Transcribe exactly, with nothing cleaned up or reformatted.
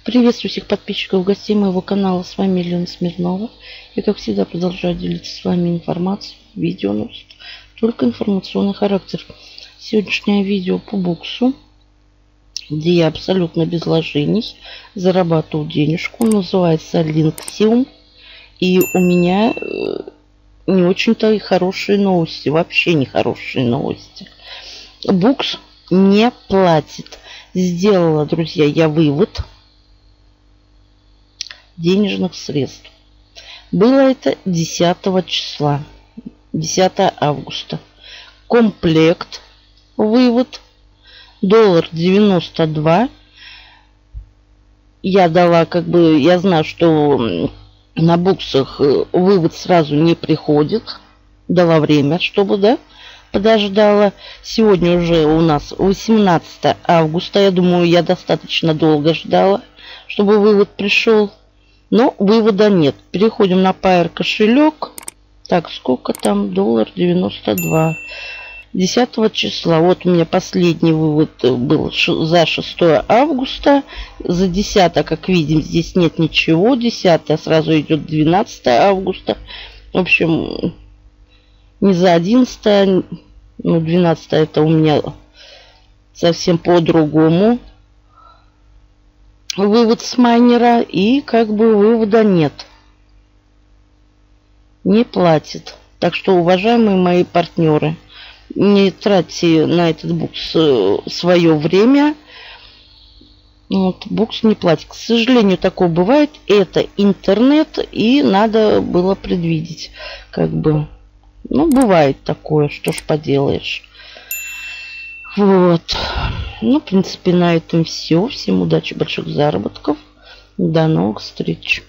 Приветствую всех подписчиков и гостей моего канала. С вами Елена Смирнова. И как всегда продолжаю делиться с вами информацией. Видео носит только информационный характер. Сегодняшнее видео по буксу, где я абсолютно без вложений зарабатываю денежку. Называется Linxium. И у меня не очень-то и хорошие новости. Вообще не хорошие новости. Букс не платит. Сделала, друзья, я вывод денежных средств. Было это десятого числа, десятого августа. Комплект, вывод, доллар девяносто два. Я дала, как бы, я знаю, что на буксах вывод сразу не приходит. Дала время, чтобы, да, подождала. Сегодня уже у нас восемнадцатое августа. Я думаю, я достаточно долго ждала, чтобы вывод пришел. Но вывода нет. Переходим на Payeer кошелек. Так, сколько там? Доллар девяносто два. десятого числа. Вот у меня последний вывод был за шестое августа. За десятое, как видим, здесь нет ничего. десятое сразу идет двенадцатое августа. В общем, не за одиннадцатое. Ну, двенадцатое это у меня совсем по-другому. Вывод с майнера, и как бы вывода нет. Не платит. Так что, уважаемые мои партнеры, не тратьте на этот букс свое время. Вот, букс не платит. К сожалению, такое бывает. Это интернет, и надо было предвидеть. Как бы, ну, бывает такое, что ж поделаешь. Вот. Ну, в принципе, на этом все. Всем удачи, больших заработков. До новых встреч.